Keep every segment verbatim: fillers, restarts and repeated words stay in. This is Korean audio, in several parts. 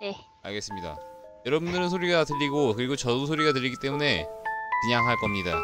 네. 알겠습니다. 여러분들은 소리가 들리고 그리고 저도 소리가 들리기 때문에 그냥 할 겁니다.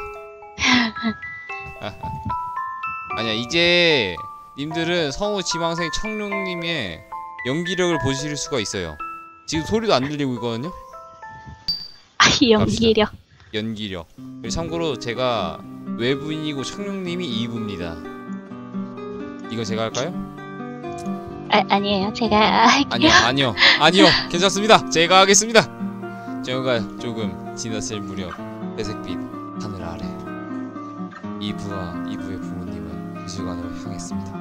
아니야, 이제 님들은 성우 지망생 청룡님의 연기력을 보실 수가 있어요. 지금 소리도 안 들리고 있거든요. 아, 연기력. 연기력. 참고로 제가 외부인이고 청룡님이 이 부입니다. 이거 제가 할까요? 아, 아니에요. 제가 할게요. 아니요, 아니요, 아니요. 괜찮습니다. 제가 하겠습니다. 제가 조금 지났을 무렵 회색빛 하늘 아래 이브와 이브의 부모님은 미술관으로 향했습니다.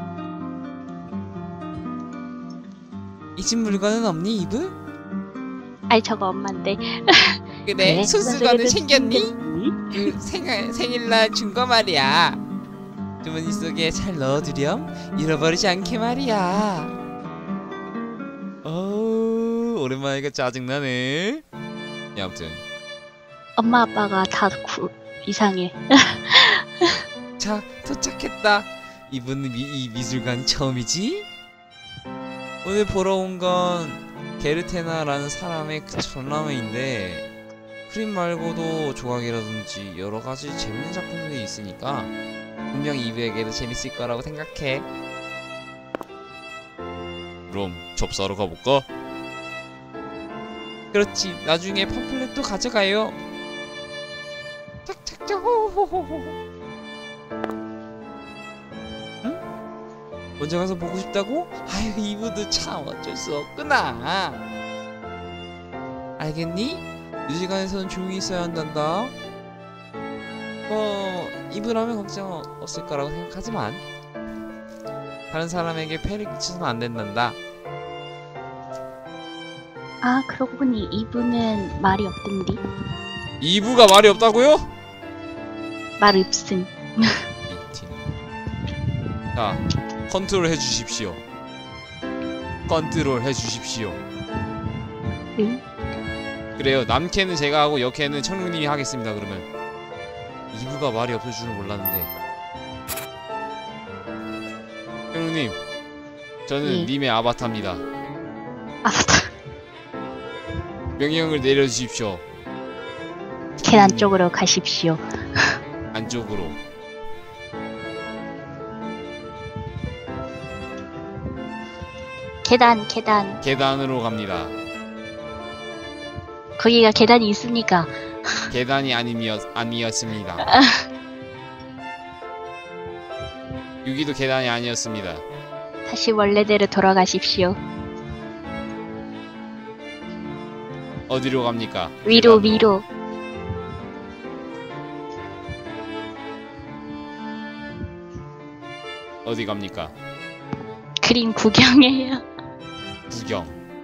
이 집 물건은 없니, 이브? 아이, 저거 엄마인데. 그래, 그래? 손수건은 챙겼니? 그 생일, 생일날 준 거 말이야. 주머니 속에 잘 넣어두렴. 잃어버리지 않게 말이야. 어우, 오랜만이니까 짜증나네. 야, 아무튼 엄마 아빠가 다 구, 이상해. 자, 도착했다. 이분은 미, 이 미술관 처음이지? 오늘 보러 온 건 게르테나라는 사람의 그 전람회인데 프림 말고도 조각이라든지 여러가지 재밌는 작품들이 있으니까 분명 이브에게도 재밌을 거라고 생각해. 그럼 접수하러 가볼까? 그렇지, 나중에 팜플렛도 가져가요. 착착착 호호호호. 응? 먼저 가서 보고 싶다고? 아유, 이브도 참 어쩔 수 없구나. 알겠니? 뮤지관에서는 조용히 있어야 한단다. 뭐 이브라면 걱정 없을 거라고 생각하지만 다른 사람에게 폐를 끼쳐서는 안 된단다. 아, 그러고 보니 이분은 말이 없던디. 이브가 말이 없다고요? 말 없음. 미친. 자, 컨트롤 해주십시오. 컨트롤 해주십시오. 응? 그래요, 남캐는 제가 하고 여캐는 청룡님이 하겠습니다. 그러면 이브가 말이 없을 줄은 몰랐는데. 청룡님, 저는 예. 님의 아바타입니다. 아바타. 명령을 내려주십시오. 계단 쪽으로 가십시오. 안쪽으로. 계단, 계단. 계단으로 갑니다. 거기가 계단이 있으니까. 계단이 아니었, 아니었습니다. 여기도 계단이 아니었습니다. 다시 원래대로 돌아가십시오. 어디로 갑니까? 위로, 계단으로. 위로. 어디 갑니까? 그림 구경해요. 구경.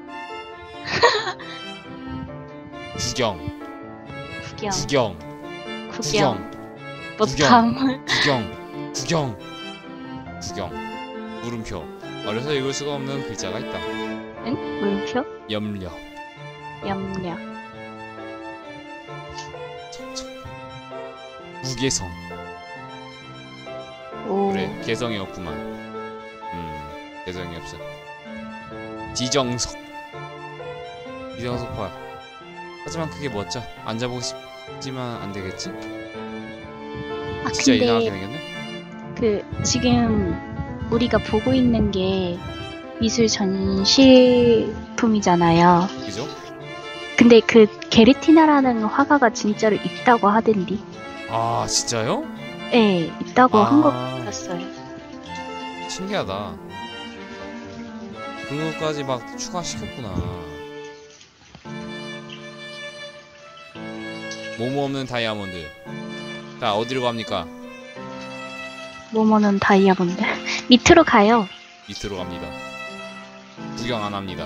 구경. 구경. 구경. 구경. 구경. 못함. 구경. 구경. 구경. 물음표. 어려서 읽을 수가 없는 글자가 있다. 응? 물음표? 염려. 염려. 무개성. 오. 그래, 개성이 없구만. 음, 개성이 없어. 지정석. 지정석 봐. 하지만 그게 멋져. 앉아보고 싶지만 안 되겠지? 아, 진짜 이상하게 근데 생겼네? 그 지금 우리가 보고 있는 게 미술 전시품이잖아요. 그죠? 근데 그 게르티나라는 화가가 진짜로 있다고 하던디. 아, 진짜요? 예, 있다고 아. 한 거 같았어요. 신기하다. 그거까지 막 추가시켰구나. 모모 없는 다이아몬드. 자, 어디로 갑니까? 모모는 다이아몬드. 밑으로 가요. 밑으로 갑니다. 구경 안 합니다.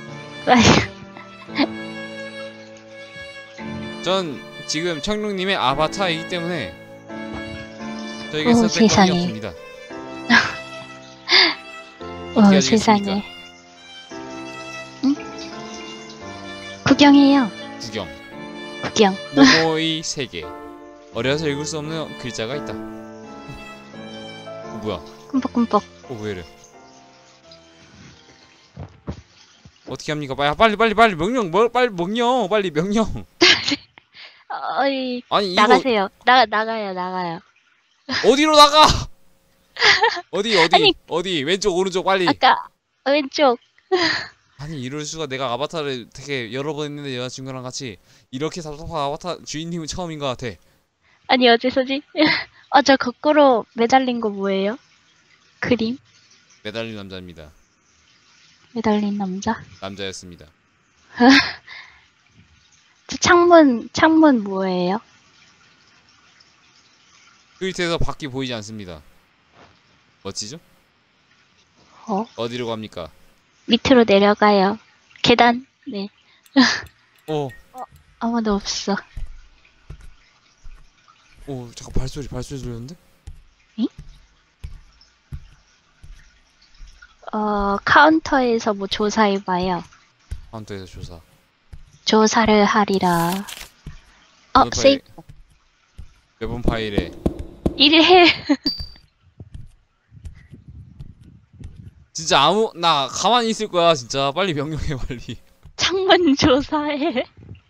전 지금 청룡님의 아바타이기 때문에 저에게 오, 선택권이 세상에. 없습니다. 어, 어떻게 세상에. 하시겠습니까? 응? 구경해요. 구경. 구경. 모모의 세계. 어려서 읽을 수 없는 글자가 있다. 어, 뭐야? 꿈뻑꿈뻑. 어, 왜 이래? 어떻게 합니까? 빨리 빨리 빨리 빨리 명령 뭐 빨리 명령 빨리 명령. 어이, 아니 이거 나가세요. 나, 나가요, 나가요. 어디로 나가? 어디 어디 아니, 어디 왼쪽 오른쪽 빨리. 아까, 왼쪽. 아니 이럴 수가. 내가 아바타를 되게 여러 번 했는데 여자친구랑 같이 이렇게 답답한 아바타 주인님은 처음인 것 같아. 아니, 어째서지? 아, 저 거꾸로 매달린 거 뭐예요? 그림? 매달린 남자입니다. 매달린 남자? 남자였습니다. 저 창문, 창문 뭐예요? 그 밑에서 밖이 보이지 않습니다. 멋지죠? 어? 어디로 갑니까? 밑으로 내려가요. 계단, 네. 어, 아무도 없어. 오, 잠깐 발소리, 발소리 들렸는데? 어, 카운터에서 뭐 조사해봐요. 카운터에서 조사. 조사를 하리라. 어, 어느 파일- 세이프. 몇번 파일에 일을 해. 진짜 아무 나 가만히 있을 거야 진짜. 빨리 명령해 빨리. 창문 조사해.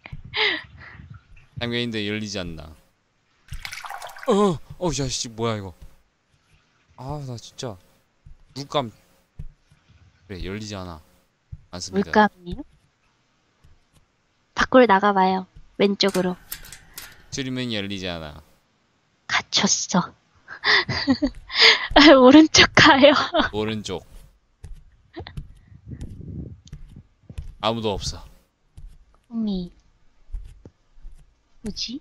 당근인데 열리지 않나. 어, 어, 야씨 뭐야 이거. 아, 나 진짜 물감. 그래 열리지 않아. 않습니다. 물감이요? 밖으로 나가봐요. 왼쪽으로. 트림은 열리지 않아. 갇혔어. 오른쪽 가요. 오른쪽. 아무도 없어. 미 뭐지?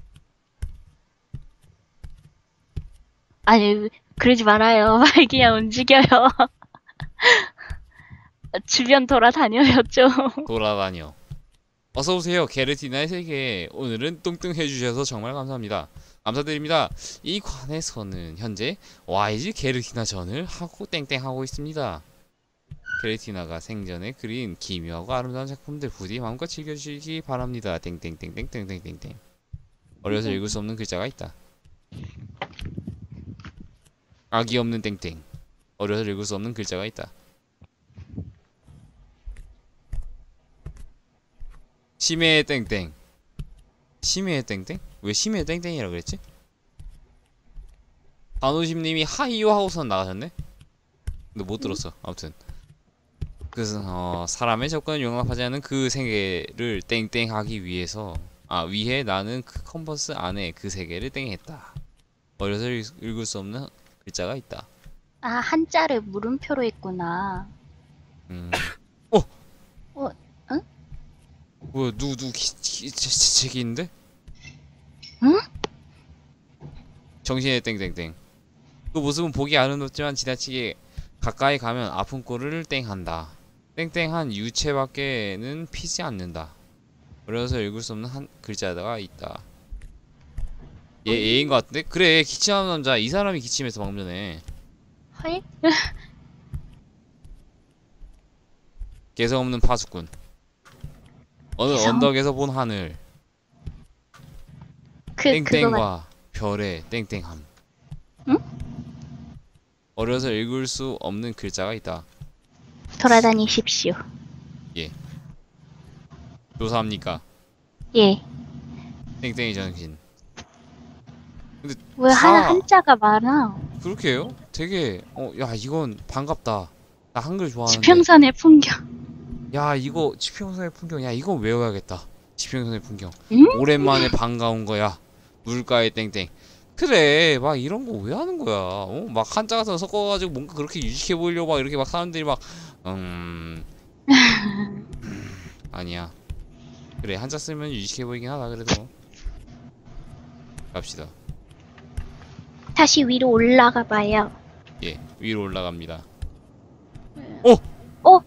아니, 그러지 말아요. 말기야 움직여요. 주변 돌아다녀요, 좀. 돌아다녀. 어서오세요 게르티나의 세계. 오늘은 뚱뚱해주셔서 정말 감사합니다. 감사드립니다. 이 관에서는 현재 와이지 게르티나 전을 하고 땡땡하고 있습니다. 게르티나가 생전에 그린 기묘하고 아름다운 작품들 부디 마음껏 즐겨주시기 바랍니다. 땡땡땡땡땡땡땡땡. 어려서 읽을 수 없는 글자가 있다. 악이 없는 땡땡. 어려서 읽을 수 없는 글자가 있다. 심해의 땡땡. 심해의 땡땡? 왜 심해의 땡땡이라 그랬지? 반오심님이 하이요 하고선 나가셨네? 근데 못 들었어. 아무튼 그래서 어, 사람의 접근을 용납하지 않는 그 세계를 땡땡하기 위해서 아 위해 나는 그 컨버스 안에 그 세계를 땡했다. 어려서 읽, 읽을 수 없는 글자가 있다. 아, 한자를 물음표로 했구나. 음. 어? 어, 응? 뭐야 누구 누구 기, 기, 제, 제, 책이 있는데? 응? 정신의 땡땡땡. 그 모습은 보기 아름답지만 지나치게 가까이 가면 아픈 꼴을 땡한다. 땡땡한 유체밖에는 피지 않는다. 어려서 읽을 수 없는 한 글자가 있다. 얘 얘인 것 같은데? 그래 기침하는 남자. 이 사람이 기침해서 방금 전에. 헐? 개성 없는 파수꾼. 어느 개성? 언덕에서 본 하늘. 그, 그거 같... 땡땡과 별의 땡땡함. 응? 어려서 읽을 수 없는 글자가 있다. 돌아다니십시오. 예. 조사합니까? 예. 땡땡이 정신. 왜 다- 하나 한자가 많아? 그렇게 해요? 되게 어 야 이건 반갑다. 나 한글 좋아하는데. 지평선의 풍경. 야 이거 지평선의 풍경. 야 이건 외워야겠다. 지평선의 풍경. 응? 오랜만에 반가운 거야. 물가의 땡땡. 그래 막 이런 거 왜 하는 거야? 어? 막 한자 같은 거 섞어가지고 뭔가 그렇게 유식해 보이려고 막 이렇게 막 사람들이 막 음... 음... 아니야. 그래 한자 쓰면 유식해 보이긴 하다. 그래도 갑시다. 다시 위로 올라가 봐요. 예 위로 올라갑니다. 어?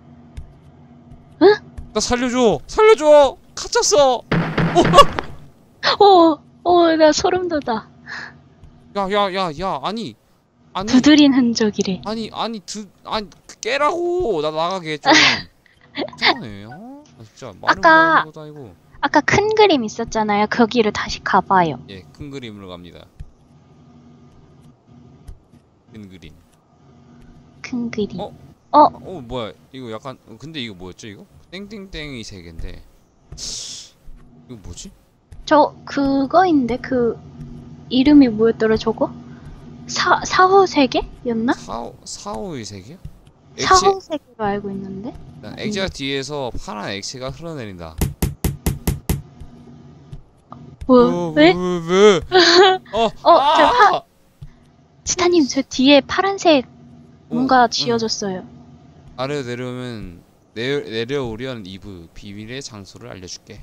나 살려줘 살려줘 갇혔어. 오, 오, 나 소름 돋아. 야 야 야 야 아니 아니 두드린 흔적이래. 아니 아니 두 아니 깨라고. 나 나가게 좀. 이상하네. 어? 아, 진짜 말을 아까- 못하는 것도 아니고. 아까 큰 그림 있었잖아요. 거기를 다시 가봐요. 예, 큰 그림으로 갑니다. 큰 그림. 큰 그림. 어? 어, 어 뭐야 이거 약간 어, 근데 이거 뭐였죠 이거? 땡땡땡이 세 개인데 이거 뭐지? 저 그거인데 그 이름이 뭐였더라 저거? 사 사후 세계였나? 사오 사오의 세 개요? 액체 사후 세계로 알고 있는데. 일단 액체가 뒤에서 파란 액체가 흘러내린다. 뭐 왜? 왜? 왜? 어, 어, 아! 저 파- 지타님 저 뒤에 파란색 뭔가 응. 지어졌어요. 아래로 내려오면 내, 내려오련 이브 비밀의 장소를 알려줄게.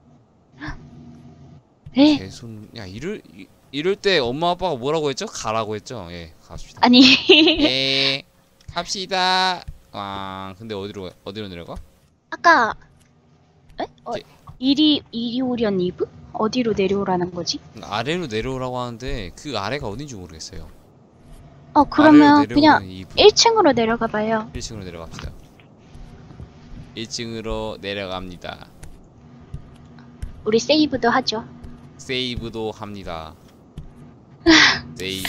네. 개손 야 이럴 이, 이럴 때 엄마 아빠가 뭐라고 했죠? 가라고 했죠. 예, 갑시다. 아니 예, 갑시다. 와, 근데 어디로 어디로 내려가? 아까 에? 어, 게- 이리 이리 오련 이브? 어디로 내려오라는 거지? 아래로 내려오라고 하는데 그 아래가 어딘지 모르겠어요. 어 아래로 그러면 그냥 내려오면 이브. 일 층으로 내려가 봐요. 일 층으로 내려갑시다. 일 층으로 내려갑니다. 우리 세이브도 하죠. 세이브도 합니다. 세이브.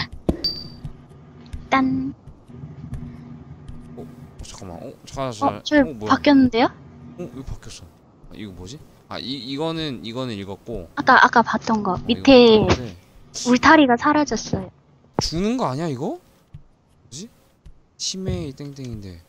딴. 어, 잠깐만. 어, 잠깐, 어, 잠깐. 저 어, 뭐야? 바뀌었는데요? 어, 이거 바뀌었어. 아, 이거 뭐지? 아, 이 이거는 이거는 읽었고. 아까 아까 봤던 거 어, 밑에 이거 바뀌었는데. 울타리가 사라졌어요. 주는 거 아니야 이거? 뭐지? 치매의 땡땡인데.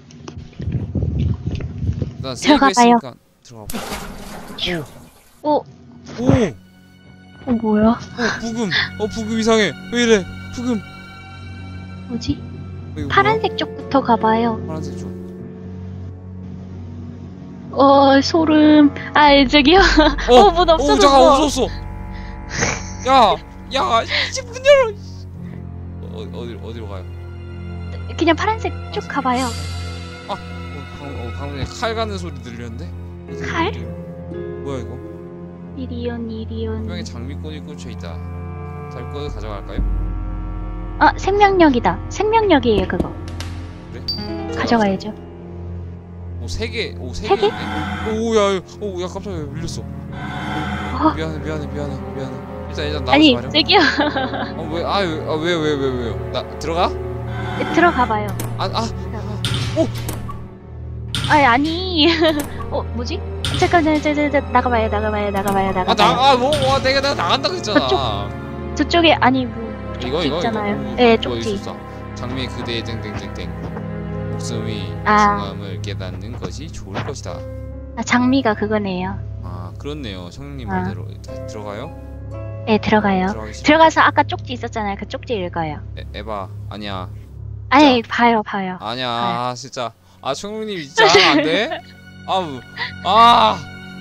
나 세이브 들어가봐요. 했으니까 들어가 봐. 오, 오! 어 뭐야? 어, 부금. 어, 부금 이상해. 왜 이래? 부금. 뭐지? 어, 이거 뭐야? 파란색 쪽부터 가봐요. 파란색 쪽. 어 소름. 아 저기요. 어, 어, 문 어, 없어졌어. 잠깐 없었어. 야, 야, 이제 문 열어. 어, 어디 어디로 가요? 그냥 파란색 쭉 가봐요. 어, 방금 어, 방금 전에 칼 가는 소리 들렸는데? 어디, 칼? 어디? 뭐야 이거? 이리온 이리온. 분명히 장미꽃이 꽂혀 있다. 달 거 가져갈까요? 아 생명력이다. 생명력이에요 그거. 그래? 가져가야죠. 오, 세 개. 오, 세 세 개? 개인데? 오, 야, 오, 야, 깜짝이야. 밀렸어. 어, 미안해, 미안해, 미안해, 미안해. 일단 일단 나가서 아니 말해. 저기요. 어, 왜? 아, 왜, 아, 왜, 왜, 왜, 왜요? 나 들어가? 들어가봐요. 아, 아, 아니 아니. 어 뭐지? 잠깐 잠깐 잠깐 잠깐, 나가봐요 나가봐요 나가봐요 아, 나가봐요. 나, 아, 뭐, 와, 내가 내가 나간다고 했잖아. 저쪽에 아니 뭐 이거 쪽지 이거 있잖아요. 이거. 네 뭐 쪽지. 있었어. 장미 그대의 땡땡땡땡. 목숨이 아. 중함을 깨닫는 것이 좋을 것이다. 아 장미가 그거네요. 아, 그렇네요. 성님 아. 말대로. 다 들어가요? 네 들어가요. 들어가겠습니다. 들어가서 아까 쪽지 있었잖아요. 그 쪽지 읽어요. 에, 에바, 아니야. 아니 봐요 봐요. 아니야, 봐요. 아, 진짜. 아, 청룡님 진짜 안 돼? 아우, 아,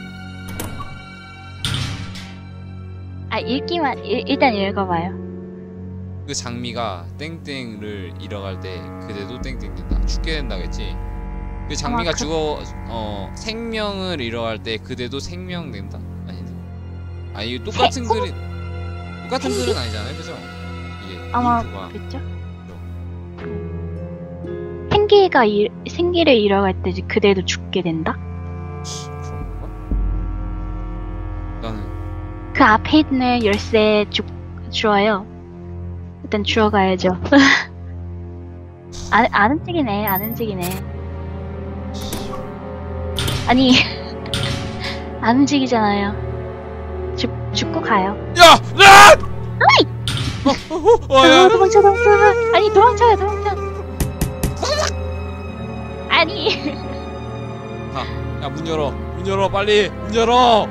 아 읽기만 일, 일단 읽어봐요. 그 장미가 땡땡을 잃어갈 때 그대도 땡땡 된다. 죽게 된다겠지. 그 장미가 아마 그- 죽어, 어, 생명을 잃어갈 때 그대도 생명 된다. 아닌데. 아, 이거 똑같은 생- 글이 똑같은 생기? 글은 아니잖아요, 그죠? 이게 아마 링크가. 그랬죠? 생기가 일, 생기를 잃어갈 때 그대도 죽게 된다? 그런 건가? 나는 그 앞에 있는 열쇠 주, 주어요. 일단 주워가야죠. 안, 안 움직이네, 안 움직이네. 아니, 안 움직이잖아요. 죽, 죽고 가요. 야! 야! 어, 어, 어, 어, 야. 어, 도망쳐, 도망쳐. 아니, 도망쳐요, 도망쳐. 아니. 야, 문 열어. 문 열어. 빨리. 문 열어.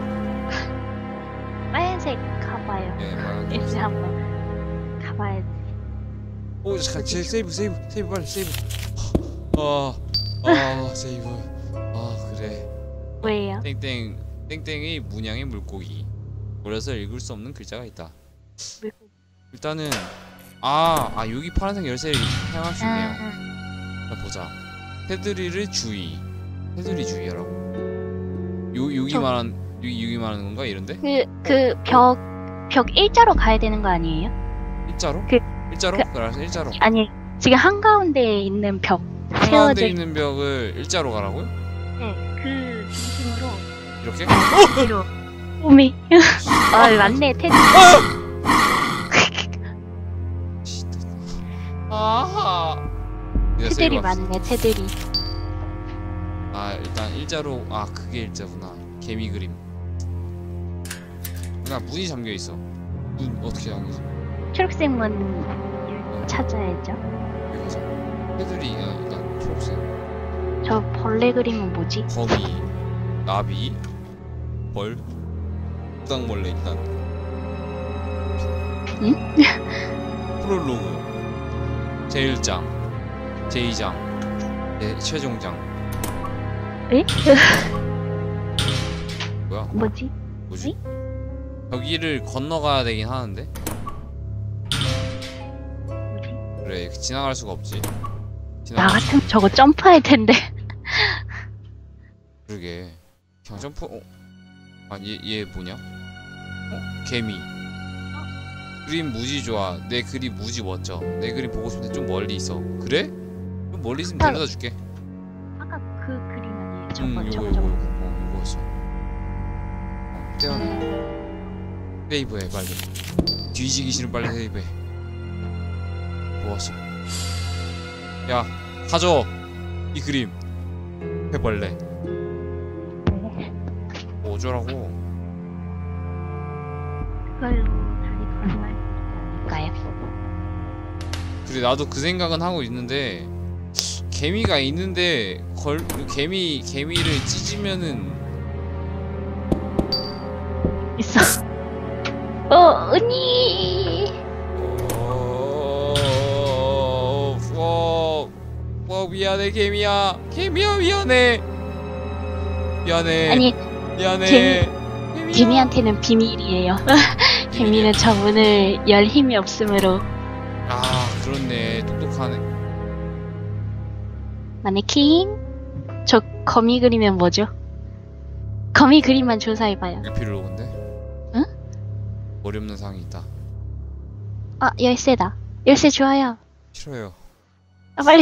빨간색 가봐요. 예, 빨리. 이제 한번 가봐야 돼. 오, 잠깐. 제 세이브, 세이브, 세이브 빨리 세이브. 아, 아, 세이브. 아, 그래. 뭐예요? 땡땡, 땡땡의 문양의 물고기. 어려서 읽을 수 없는 글자가 있다. 물고기. 일단은 아, 아 여기 파란색 열쇠를 사용할 수 있네요. 아, 자, 보자. 테두리를 주의. 테두리 주의하라고. 요 여기 저- 말한 여기 여기 말하는 건가 이런데? 그, 그, 벽, 벽 일자로 가야 되는 거 아니에요? 일자로? 그- 일자로? 그- 그래서 일자로. 아니, 지금 한가운데에 있는 벽. 한가운데 세워져 있는 벽을 일자로 가라고요? 네, 그 중심으로 이렇게? 뒤로. 오미. 아, 맞네, 테드. 아하. 디너 테들이 세이브 합시다. 많네, 테들이. 아 일단 일자로 아 그게 일자구나. 개미 그림. 나 문이 잠겨 있어. 문 어떻게 잠기지? 초록색 문 찾아야죠. 여기 가자. 테들이 아, 일단 초록색. 저 벌레 그림은 뭐지? 거미, 나비, 벌, 무당벌레 일단. 응? 프롤로그, 제일장, 제이장, 네, 최종장. 에? 뭐야? 뭐지? 뭐지? 여기를 건너가야 되긴 하는데. 뭐지? 그래 지나갈 수가 없지. 나 지나갈 수... 같으면 저거 점프할 텐데. 그러게. 그냥 점프. 어? 아얘 얘 뭐냐? 어? 개미. 그림 무지 좋아. 내 그림 무지 멋져. 내 그림 보고 싶은데 좀 멀리 있어. 그래? 좀 멀리 있으면 아까- 데려다 줄게. 아까 그 그림 아니에요? 저거, 응 요거 저거, 요거 저거. 요거 어 이거였어. 어 떼어내. 세이브해 빨리. 뒤지기 싫으면 빨리 세이브해. 모았어. 야 가져 이 그림. 해벌레. 뭐 어쩌라고. 그걸로 다리 걸어갈 수 있지 않을까요? 그래 나도 그 생각은 하고 있는데 개미가 있는데 걸 개미 개미를 찢으면은 있어. 어, 은희. 어, 어, 어 미안해 개미야 개미야 미안해 미안해 아니, 미안해 개미- 개미야. 개미한테는 비밀이에요. 개미는 저 문을 열 힘이 없으므로. 아 그렇네 똑똑하네. 마네킹. 저 거미 그리면 뭐죠? 거미 그림만 조사해봐요. 일필로인데 응? 머리 없는 상이 있다. 아, 열쇠다. 열쇠 좋아요. 싫어요. 아, 빨리.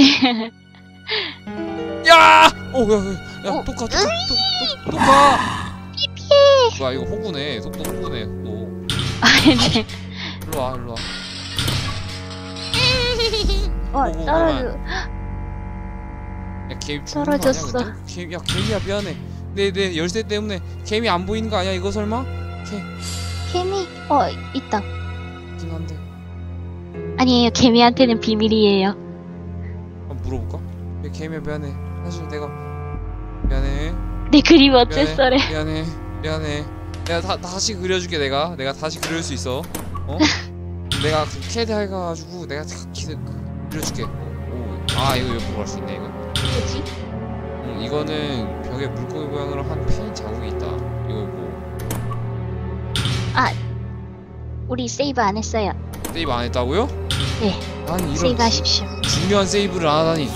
야! 어, 야, 야, 야, 어, 똑가, 똑가, 똑, 똑, 똑가. 피피해. 와, 이거 호구네. 속도 호구네. 또. 아, 네. 일로 와, 일로 와. 어, 오고, 떨어져. 야, 개미 죽는 거 아니야? 떨어졌어. 근데? 개미, 야, 개미야 미안해. 내, 내 열쇠 때문에 개미 안 보이는 거 아니야? 이거 설마? 개, 개미. 어, 있다. 긴 한데. 아니에요. 개미한테는 비밀이에요. 한번 물어볼까? 야, 개미야 미안해. 사실 내가 미안해. 내 그림 미안해. 어째서래. 미안해. 미안해. 내가 다 다시 그려줄게. 내가 내가 다시 그릴 수 있어. 어? 내가 그 캐드 해가지고 내가 다 기, 그려줄게. 오, 아 이거 옆으로 갈 수 있네 이거. 뭐지? 응, 이거는 벽에 물고기 모양으로 한 페인 자국이 있다. 이거 뭐 우리 세이브 안 했어요. 세이브 안 했다고요? 네. 아니 이런 세이브 하십시오. 주- 중요한 세이브를 안 하다니.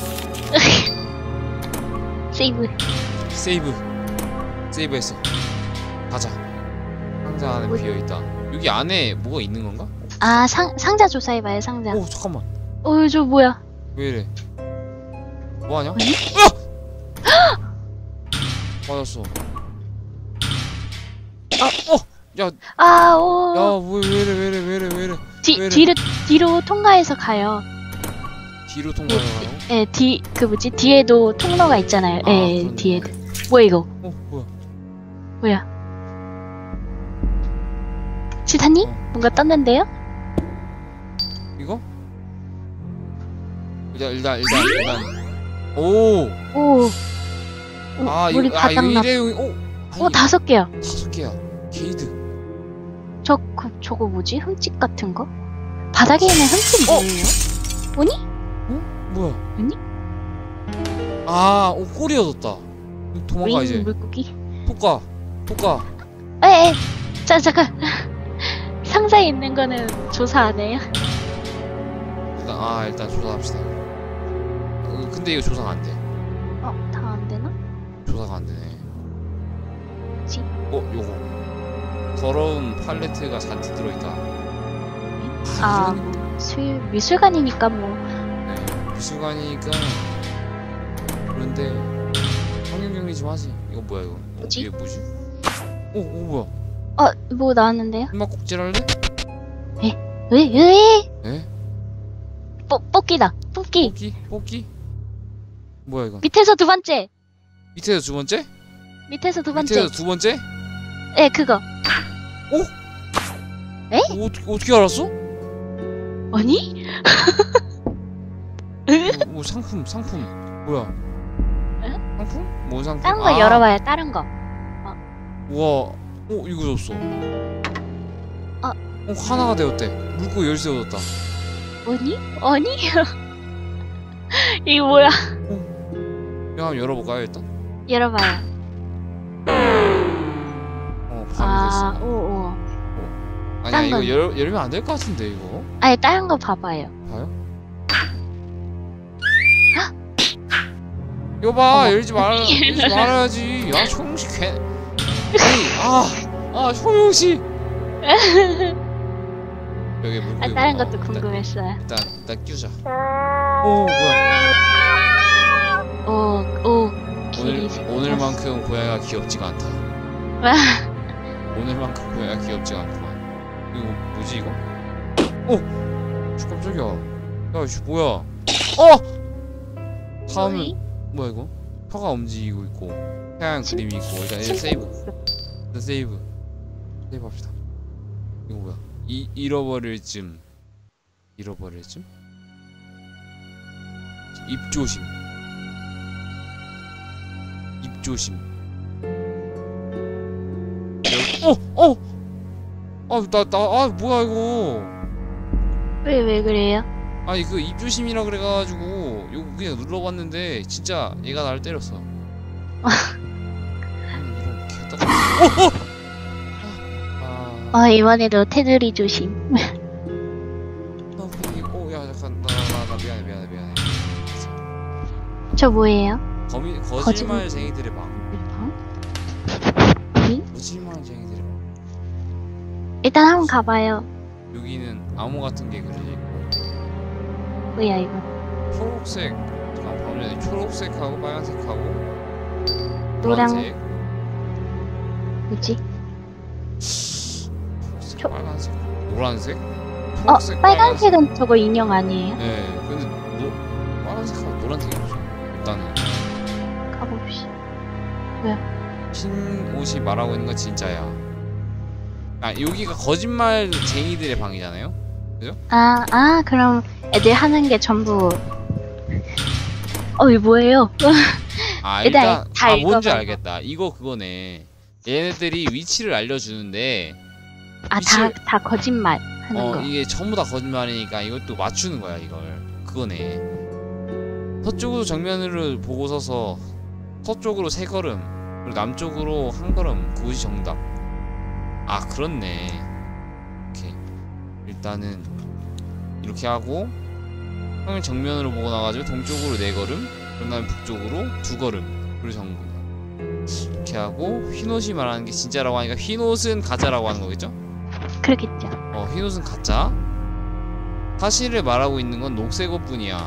세이브. 세이브. 세이브했어. 가자. 상자 안에 뭐- 비어 있다. 여기 안에 뭐가 있는 건가? 아, 상, 상자 조사해봐요, 상자. 오 잠깐만. 어, 저 뭐야? 왜 이래? 뭐 하냐? 아니? 으아! 맞았어. 아, 어, 야, 아, 오. 야, 왜, 왜 이래, 왜 이래, 왜 이래, 왜 이래? 뒤, 왜 이래? 뒤로, 뒤로 통과해서 가요. 뒤로 통과하라고? 예, 뒤, 그 뭐지? 뒤에도 통로가 있잖아요. 아, 예, 그렇네. 뒤에도. 뭐야, 이거? 어, 뭐야? 뭐야? 지타님? 어. 뭔가 떴는데요? 이거? 일단, 일단, 일단, 일단. 오, 오. 오 아, 물이 이거, 아, 이거 바닥나. 일회용, 오, 아니, 오, 다섯 개야. 다섯 개야. 게이드. 저, 그, 저거 뭐지? 흠집 같은 거? 바닥에 있는 흠집 어? 뭐예요? 뭐니? 뭐야? 아니? 아, 오, 꼬리 얻었다. 도망가, 왜 이제. 있는 물고기? 톡가, 톡가. 에에! 자, 잠깐. 상자에 있는 거는 조사 안 해요? 일단, 아, 일단 조사합시다. 어, 근데 이거 조사가 안 돼. 어, 다 안 되나? 조사가 안 되네. 뭐지? 어, 요거. 더러운 팔레트가 잔뜩 들어있다. 아, 이런- 뭐, 술, 미술관이니까 뭐. 네, 미술관이니까. 그런데 환경정리 좀 하지. 이거 뭐야 이거? 어, 뭐지? 이게 뭐지? 오, 오 뭐야? 어, 뭐 나왔는데요? 숨바꼭질 할래? 왜, 왜? 에? 뽑, 뽑기다. 뽑기. 뽑기? 뽑기? 뭐야 이거? 밑에서 두 번째. 밑에서 두 번째? 밑에서 두 번째. 밑에서 두 번째? 네, 그거. 어? 에? 어, 어떻게 어떻게 알았어? 아니? 어, 뭐 상품 상품 뭐야? 에? 상품? 뭔 상품? 다른 거 아, 열어봐요. 다른 거. 우와. 어 이거 줬어. 어. 어 하나가 되었대. 물고 열쇠 얻었다. 아니? 아니? 이게 뭐야? 이거 한번 열어볼까요 일단? 열어봐요. 어 밤이 아, 됐어. 오, 오. 아니야 딴 이거 건- 열 열면 안 될 것 같은데 이거. 아니, 다른 거 봐봐요. 봐요? 이거 봐 어머. 열지 말 열지 말아야지. 아 소용씨 괜. 아니 아아 소용씨. 여기 물고. 아, 다른 어, 것도 일단- 궁금했어요. 일단 일단 끼우자. 오 뭐야? 오, 오. 오늘 길이 오늘만큼 고양이가 귀엽지가 않다. 아, 오늘만큼 고양이가 귀엽지가 않구만. 이거 뭐지 이거? 어, 씨, 깜짝이야. 야, 씨 뭐야? 어! 다음은 뭐니? 뭐야 이거? 혀가 움직이고 있고 태양 침- 그림이 있고 일단 일단 세이브. 일단 세이브. 세이브 합시다. 이거 뭐야? 이 잃어버릴 쯤. 잃어버릴 쯤? 입조심. 입조심. 어! 어! 아, 나, 나, 아, 뭐야, 이거. 왜, 왜 그래요? 아니, 그 입조심이라 그래가지고, 이거 그냥 눌러봤는데, 진짜 얘가 나를 때렸어. 아니, 이런 개떡. 어! 어! 아, 아, 어, 이번에도 테두리 조심. 나 분위기, 어, 야, 잠깐, 나, 나, 나, 미안해, 미안해, 미안해. 저 뭐예요? 거미, 거짓말- 거짓말쟁이들의 방. 응? 거짓말쟁이들의 방. 일단 한번 가봐요. 여기는 암호 같은 게 그려져 있고, 뭐야, 이거. 초록색, 잠깐 방금 전에 초록색하고 빨간색하고, 노랑- 노란색, 뭐지? 초록색, 초- 빨간색, 노란색, 어, 초록색, 빨간색은 저거 인형 아니에요? 빨간색. 네, 근데 노, 빨간색하고 노란색이 없어. 일단은 가봅시다. 흰 옷이 말하고 있는 건 진짜야. 아 여기가 거짓말쟁이들의 방이잖아요. 아, 아, 그럼 애들 하는 게 전부. 어, 이거 뭐예요? 아 일단 일단 다 아 뭔지 읽어봐요. 알겠다. 이거 그거네. 얘네들이 위치를 알려주는데 아, 다, 미칠- 다 거짓말 하는 어 거. 이게 전부 다 거짓말이니까 이것도 맞추는 거야 이걸. 그거네. 서쪽으로 정면으로 보고 서서 서쪽으로 세 걸음 그리고 남쪽으로 한 걸음 그것이 정답. 아 그렇네. 오케이. 일단은 이렇게 하고 형이 정면으로 보고 나가지고 동쪽으로 네 걸음 그런 다음에 북쪽으로 두 걸음 그리고 정답. 이렇게 하고 흰옷이 말하는 게 진짜라고 하니까 흰옷은 가짜라고 하는 거겠죠? 그렇겠죠. 어 흰옷은 가짜. 사실을 말하고 있는 건 녹색 옷뿐이야.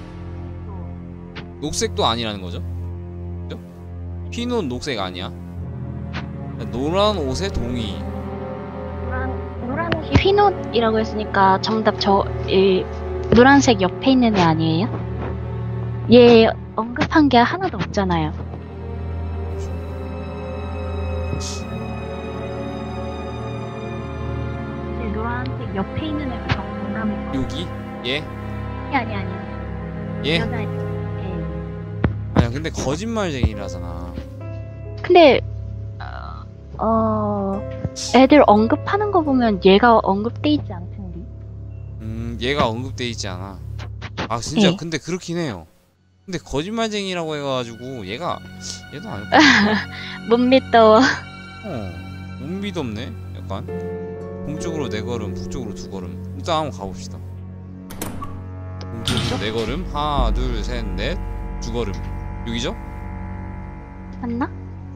녹색도 아니라는 거죠? 그죠? 흰옷 녹색 아니야. 노란 옷에 동의. 노란 옷이 흰 옷이라고 했으니까 정답 저, 이, 노란색 옆에 있는 애 아니에요? 얘 언급한 게 하나도 없잖아요. 노란색 옆에 있는 애가 정답일 거. 여기? 얘? 아니, 아니, 얘? 여자 애. 아니야 근데 거짓말쟁이라잖아. 근데 어, 어 애들 언급하는 거 보면 얘가 언급돼 있지 않던데. 음 얘가 언급돼 있지 않아. 아 진짜 네. 근데 그렇긴 해요. 근데 거짓말쟁이라고 해가지고 얘가 얘도 아닐 것 같아. 못 믿어. 어못 믿었네 약간. 동쪽으로 네 걸음 북쪽으로 두 걸음. 일단 한번 가봅시다. 동쪽으로 네 걸음 하나 둘 셋 넷 두 걸음 여기죠? 맞나?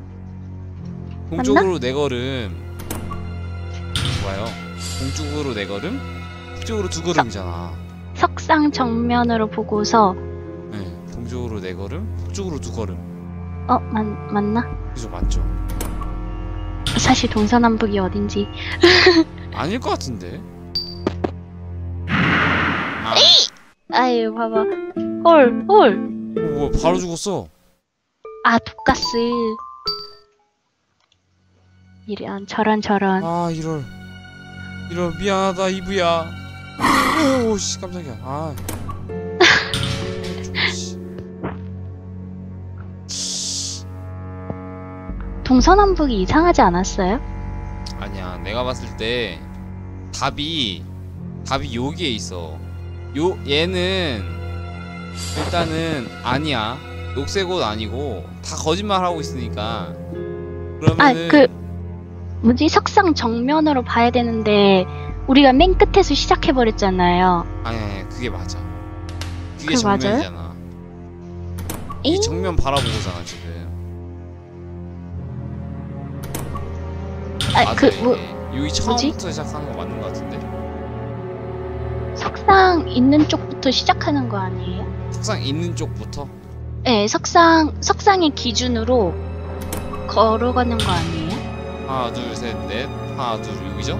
동쪽으로 네 걸음. 좋아요. 동쪽으로 네 걸음 북쪽으로 두 걸음이잖아. 석상 정면으로 보고서 네 동쪽으로 네 걸음 북쪽으로 두 걸음. 어 맞, 맞나? 그죠 맞죠? 사실 동서남북이 어딘지. 아닐 것 같은데. 아, 아유 봐봐. 홀 홀. 뭐 바로 죽었어. 아, 독가스. 이런, 저런, 저런. 아 이럴 이럴 미안하다 이브야. 오씨 깜짝이야. 아 동서남북이 이상하지 않았어요? 아니야 내가 봤을 때 답이 답이 여기에 있어. 요 얘는 일단은 아니야. 녹색 옷 아니고 다 거짓말 하고 있으니까. 그러면은 아, 그, 뭐지? 석상 정면으로 봐야 되는데, 우리가 맨 끝에서 시작해버렸잖아요. 아니 아니 그게 맞아. 그게 그게 맞아요? 정면이잖아. 이 에잉? 정면 바라보고잖아 지금. 아, 맞아, 그, 뭐, 이게. 여기 처음부터 시작하는 거 맞는 거 같은데? 석상 있는 쪽부터 시작하는 거 아니에요? 석상 있는 쪽부터? 네, 석상, 석상의 기준으로 걸어가는 거 아니에요? 하나 둘 셋 넷 하나 둘 여기죠?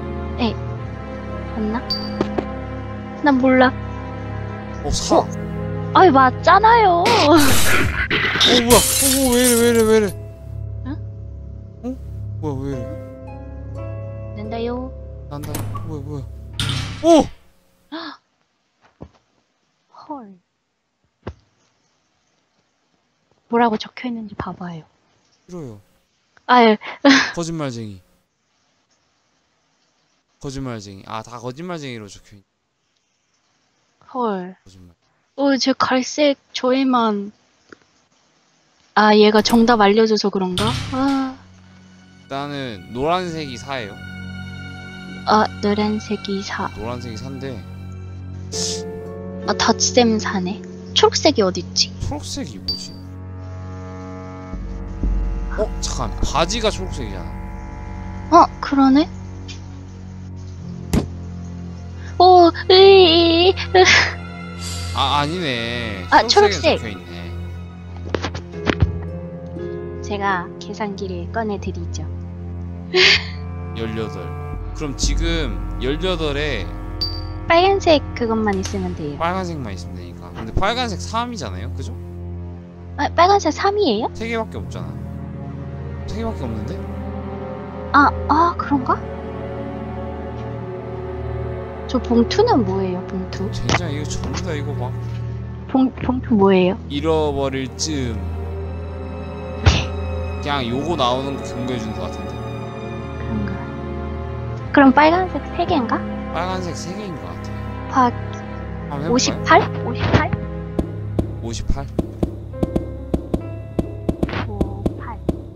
맞나? 난 몰라. 어 사. 어, 아이, 맞잖아요. 어 뭐야? 어 왜이래 왜이래 왜이래? 응? 어? 뭐야 왜이래? 된다요. 난다. 뭐야 뭐야? 오! 헐. 뭐라고 적혀 있는지 봐봐요. 싫어요. 아유, 거짓말쟁이. 거짓말쟁이. 아 다 거짓말쟁이로 적혀있. 헐. 거짓말. 어, 제 갈색 저애만. 아, 얘가 정답 알려줘서 그런가? 아, 일단은 노란색이 사예요. 아, 노란색이 사. 노란색이 사인데 아, 닷쌤 사네. 초록색이 어딨지? 초록색이 뭐지? 어 잠깐 바지가 초록색이잖아. 어, 그러네? 오, 으이, 으, 아 아니네. 아, 초록색에 초록색. 적혀있네. 제가 계산기를 꺼내드리죠. 열여덟. 그럼 지금 열여덟에 빨간색 그것만 있으면 돼요. 빨간색만 있으면 되니까. 근데 빨간색 삼이잖아요, 그죠? 아, 빨간색 삼이에요? 세 개밖에 없잖아. 세 개밖에 없는데? 아, 아, 그런가? 저 봉투는 뭐예요, 봉투? 젠장 이거 전부 다 이거 막 봉, 봉투 뭐예요? 잃어버릴 쯤. 그냥 요거 나오는 거 경고해주는 것 같은데. 그런가? 그럼 빨간색 세 개인가? 빨간색 세 개인 것 같아. 봐, 한번 해볼까요? 오십팔? 오십팔? 오십팔? 오십팔.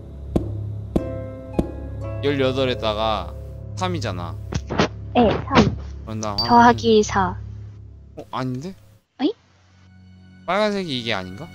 열여덟에다가 삼이잖아. 네, 삼. 그런 다음 하면- 더하기 사. 어? 아닌데? 어이? 빨간색이 이게 아닌가?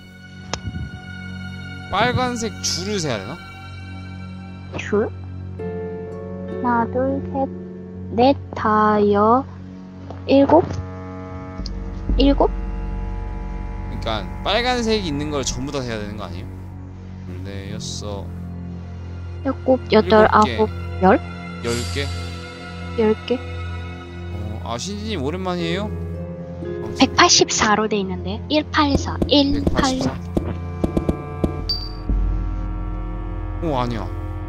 빨간색 줄을 세야 되나? 줄? 하나, 둘, 셋, 넷, 다, 여, 일곱? 일곱? 그러니까 빨간색이 있는 걸 전부 다 세야 되는 거 아니에요? 네, 여섯, 일곱, 여덟, 일곱 개. 아홉, 열 개? 열 개? 어, 아 신지님 오랜만이에요? 어, 백팔십사로 돼 있는데. 백팔십사, 백팔십사? 백팔십사. 어 아니야.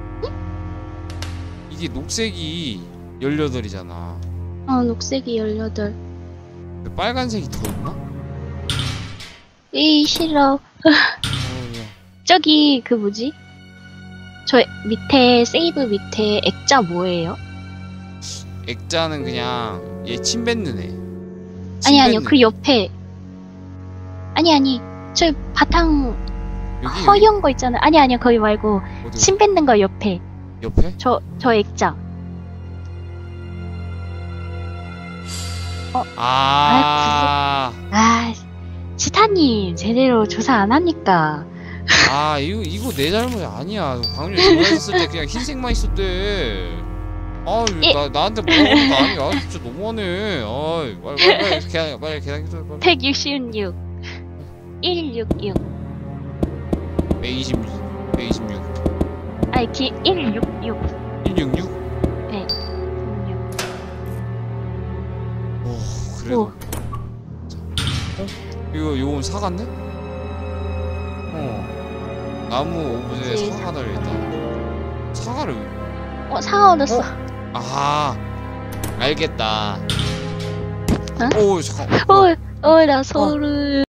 이게 녹색이 열여덟이잖아. 어, 녹색이 열여덟. 빨간색이 더 있나? 이 싫어. 어, 뭐야. 저기 그 뭐지? 저 밑에 세이브 밑에 액자 뭐예요? 액자는 그냥 얘 침 뱉는 애. 아니 침 아니요 뱉는 그 옆에 아니 아니 저 바탕 여기, 여기? 허연 거 있잖아요. 아니 아니요 거기 말고 어디, 침 뱉는 거 옆에 옆에? 저 저 액자. 아, 아 치타님 제대로 조사 안 하니까. 아 이거 이거 내 잘못이 아니야. 광주 전화했을 때 그냥 흰색만 있었대. 아, 예. 나 나한테 뭐라는 거 아니야? 아, 진짜 너무하네. 아, 빨리 빨리 빨리 계산 빨리 계산해줘. 빨리. 백육십육 백육십육 백이십육, 백이십육, 아니 기 백육십육 백육십육. 네 백육십육. 오, 그래도. 오. 자, 어? 이거 요건 사갔네? 어. 나무 오브제에 그치. 사과가 달려있다. 사과를 어, 사과 얻었어. 어? 아 알겠다. 응? 오 잠깐 어, 어, 나 소름.